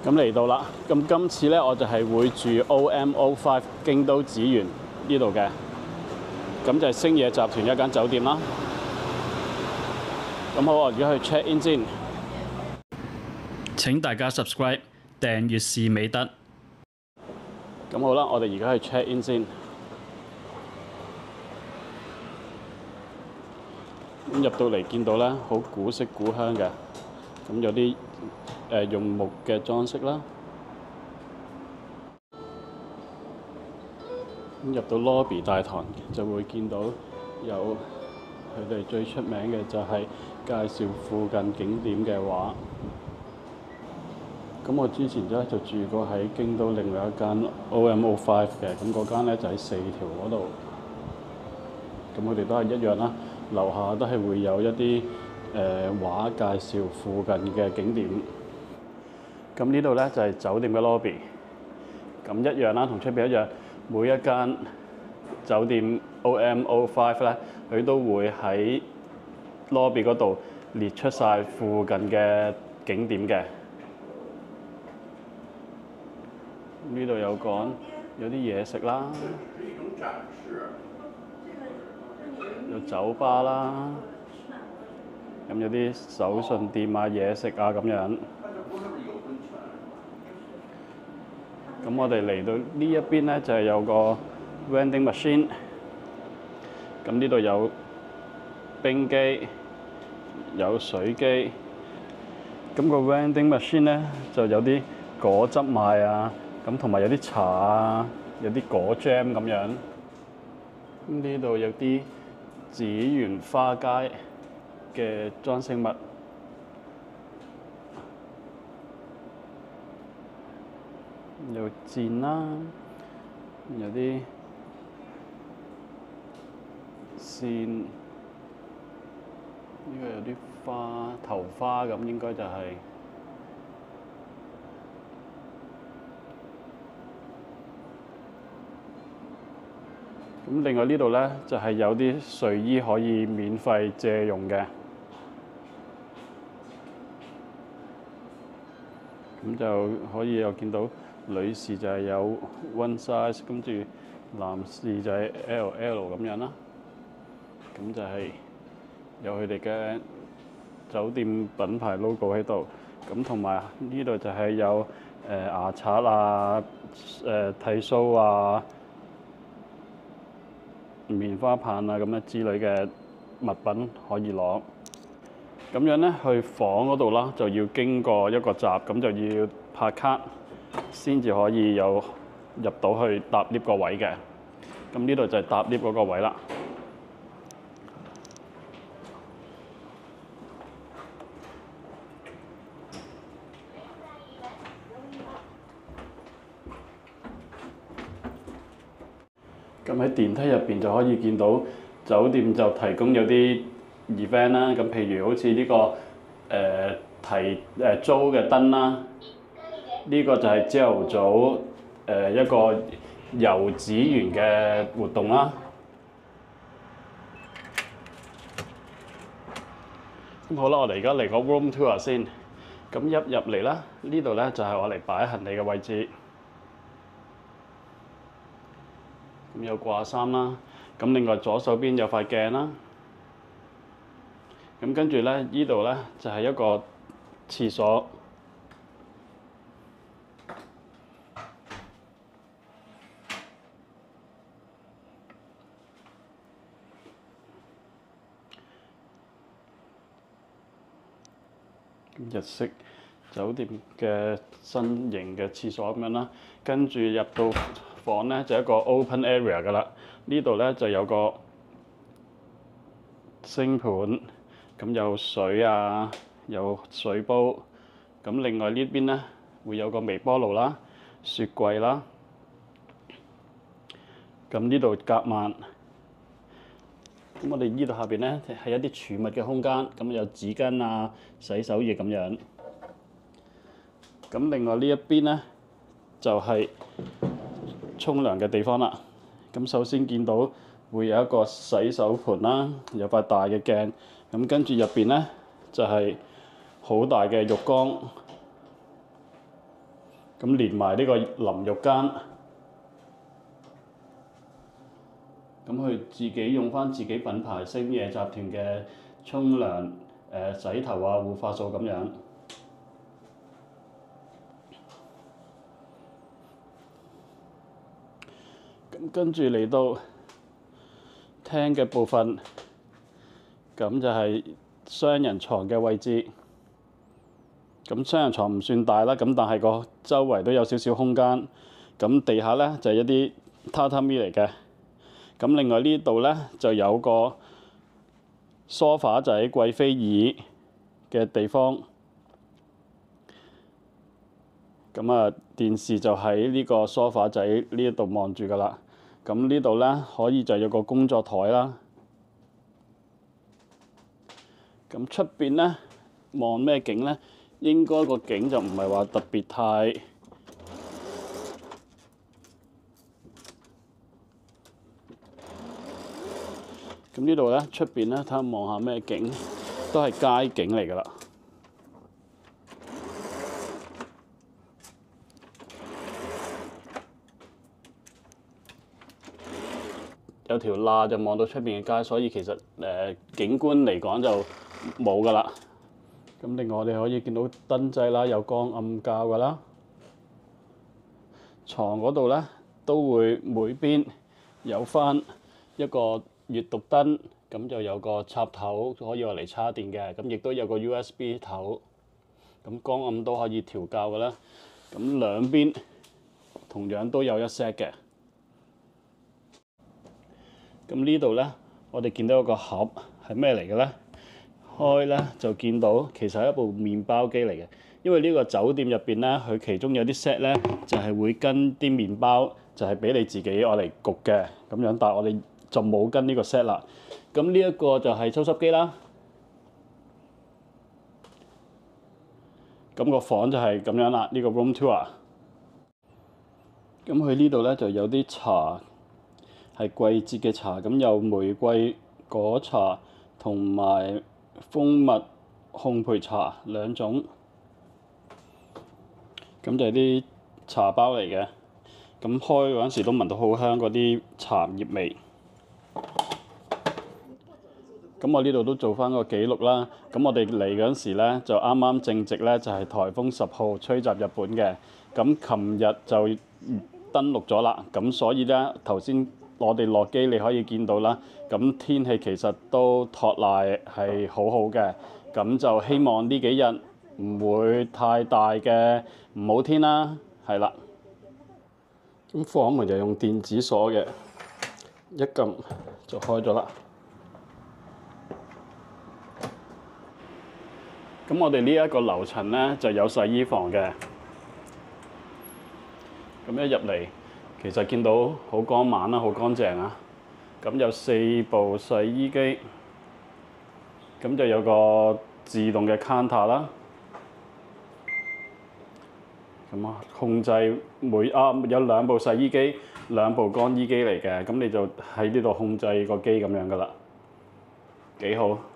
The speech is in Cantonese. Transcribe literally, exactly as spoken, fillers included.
咁嚟到啦，咁今次咧我就係會住 O M O 五京都紫園呢度嘅，咁就係星野集團一間酒店啦。咁好，我而家去 check in 先。請大家 subscribe 訂閱是美德。咁好啦，我哋而家去 check in 先。咁入到嚟見到咧，好古色古香嘅，咁有啲誒、呃、用木嘅裝飾啦。咁入到 lobby 大堂就會見到有佢哋最出名嘅就係介紹附近景點嘅畫。咁我之前咧就住過喺京都另外一間 O M O 五嘅，咁嗰間咧就喺四條嗰度。咁佢哋都係一樣啦，樓下都係會有一啲誒、呃、畫介紹附近嘅景點。咁呢度咧就係、是、酒店嘅 lobby。咁一樣啦，同出邊一樣，每一間酒店 O M O 五咧，佢都會喺 lobby 嗰度列出晒附近嘅景點嘅。呢度有講有啲嘢食啦，有酒吧啦，咁有啲手信店啊、嘢食啊咁樣。咁我哋嚟到呢一邊咧，就係、是、有個 vending machine。咁呢度有冰機，有水機。咁、個 vending machine 咧就有啲果汁賣啊。咁同埋有啲茶啊，有啲果 jam 咁樣。呢度有啲紫園花街嘅裝飾物，有箭啦，有啲線，呢個有啲花頭花咁，應該就係、是。咁另外呢度咧就係、是、有啲睡衣可以免費借用嘅，咁就可以又見到女士就係有 one size， 跟住男士就係 L L 咁樣啦。咁就係有佢哋嘅酒店品牌 logo 喺度，咁同埋呢度就係有誒、呃、牙刷啊、誒、呃、剃鬚啊、棉花棒啊咁樣之類嘅物品可以攞。咁樣咧去房嗰度啦，就要經過一個閘，咁就要拍卡先至可以有入到去搭 lift 個位嘅。咁呢度就係搭 lift 嗰個位啦。咁喺電梯入邊就可以見到酒店就提供有啲 event 啦，咁譬如好似呢、這個誒、呃、提誒、呃、租嘅燈啦，呢、這個就係朝頭早誒、呃、一個遊紫園嘅活動啦。咁好啦，我哋而家嚟個 room tour 先。咁一入嚟啦，呢度咧就係我嚟擺行李嘅位置。咁有掛衫啦，咁另外左手邊有塊鏡啦，咁跟住咧呢度咧就係一個廁所，日式酒店嘅新型嘅廁所咁樣啦，跟住入到房咧就一個 open area 㗎啦，呢度咧就有個星盤，咁有水啊，有水煲，咁另外呢邊咧會有個微波爐啦、雪櫃啦，咁呢度夾萬，咁我哋呢度下邊咧係一啲儲物嘅空間，咁有紙巾啊、洗手液咁樣，咁另外呢一邊咧就係、是沖涼嘅地方啦，咁首先見到會有一個洗手盆啦，有塊大嘅鏡，咁跟住入邊咧就係、是、好大嘅浴缸， 咁連埋呢個淋浴間，咁佢自己用翻自己品牌星野集團嘅沖涼、誒、呃、洗頭啊、護髮素咁樣。咁跟住嚟到廳嘅部分，咁就係雙人床嘅位置。咁雙人床唔算大啦，咁但係個周圍都有少少空間。咁地下咧就係、一啲榻榻米嚟嘅。咁另外呢度咧就有個梳化仔、貴妃椅嘅地方。咁啊，電視就喺呢個梳化仔呢一度望住㗎啦。咁呢度咧可以就有個工作台啦。咁出邊咧望咩景咧？應該個景就唔係話特別太咁呢度咧，出邊咧睇下望下咩景，都係街景嚟㗎啦。有條罅就望到出邊嘅街，所以其實誒、呃、景觀嚟講就冇㗎啦。咁另外我哋可以見到燈掣啦，有光暗校㗎啦。床嗰度咧都會每邊有翻一個閲讀燈，咁就有個插頭可以用嚟插電嘅，咁亦都有個 U S B 頭，咁光暗都可以調校嘅啦。咁兩邊同樣都有一 set 嘅。咁呢度咧，我哋見到有個盒係咩嚟嘅咧？開咧就見到其實係一部麵包機嚟嘅，因為呢個酒店入邊咧，佢其中有啲 set 咧就係、是、會跟啲麵包就係俾你自己愛嚟焗嘅咁樣，但係我哋就冇跟呢個 set 啦。咁呢一個就係抽濕機啦。咁、個房就係咁樣啦，呢、個 room tour。咁佢呢度咧就有啲茶係季節嘅茶，咁有玫瑰果茶同埋蜂蜜烘焙茶兩種。咁就係啲茶包嚟嘅，咁開嗰陣時都聞到好香嗰啲茶葉味。咁我呢度都做翻個記錄啦。咁我哋嚟嗰陣時咧，就啱啱正值咧就係颱風十號吹襲日本嘅。咁琴日就登陸咗啦。咁所以咧頭先我哋落機，你可以見到啦。咁天氣其實都托賴係好好嘅。咁就希望呢幾日唔會太大嘅唔好天啦。係啦。咁房門就用電子鎖嘅，一撳就開咗啦。咁我哋呢一個樓層咧就有洗衣房嘅，咁一入嚟其實見到好光猛啦，好乾淨啊。咁有四部洗衣機，咁就有個自動嘅 counter 啦。咁啊，控制每啊有兩部洗衣機、兩部乾衣機嚟嘅，咁你就喺呢度控制個機咁樣噶啦，幾好。